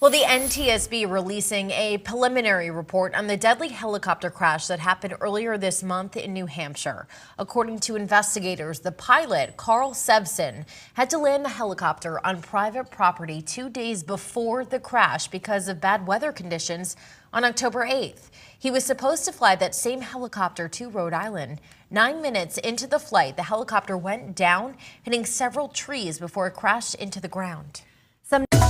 Well, the NTSB releasing a preliminary report on the deadly helicopter crash that happened earlier this month in New Hampshire. According to investigators, the pilot, Carl Sevson, had to land the helicopter on private property 2 days before the crash because of bad weather conditions on October 8th. He was supposed to fly that same helicopter to Rhode Island. 9 minutes into the flight, the helicopter went down, hitting several trees before it crashed into the ground.